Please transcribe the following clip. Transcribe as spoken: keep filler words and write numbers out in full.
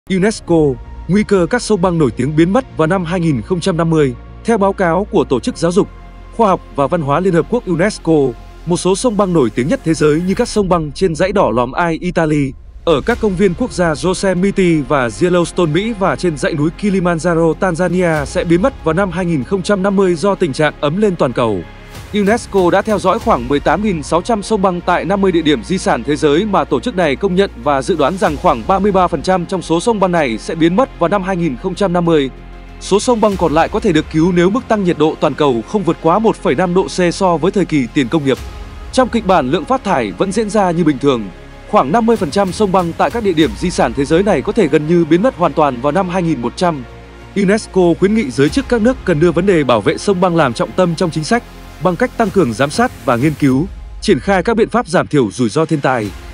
UNESCO, nguy cơ các sông băng nổi tiếng biến mất vào năm hai nghìn không trăm năm mươi. Theo báo cáo của Tổ chức Giáo dục, Khoa học và Văn hóa Liên Hợp Quốc UNESCO, một số sông băng nổi tiếng nhất thế giới như các sông băng trên dãy đỏ Lòm Ai, Italy, ở các công viên quốc gia Yosemite và Yellowstone, Mỹ và trên dãy núi Kilimanjaro, Tanzania sẽ biến mất vào năm hai nghìn không trăm năm mươi do tình trạng ấm lên toàn cầu. UNESCO đã theo dõi khoảng mười tám nghìn sáu trăm sông băng tại năm mươi địa điểm di sản thế giới mà tổ chức này công nhận và dự đoán rằng khoảng ba mươi ba phần trăm trong số sông băng này sẽ biến mất vào năm hai nghìn không trăm năm mươi. Số sông băng còn lại có thể được cứu nếu mức tăng nhiệt độ toàn cầu không vượt quá một phẩy năm độ C so với thời kỳ tiền công nghiệp. Trong kịch bản lượng phát thải vẫn diễn ra như bình thường, khoảng năm mươi phần trăm sông băng tại các địa điểm di sản thế giới này có thể gần như biến mất hoàn toàn vào năm hai nghìn một trăm. UNESCO khuyến nghị giới chức các nước cần đưa vấn đề bảo vệ sông băng làm trọng tâm trong chính sách, bằng cách tăng cường giám sát và nghiên cứu, triển khai các biện pháp giảm thiểu rủi ro thiên tai.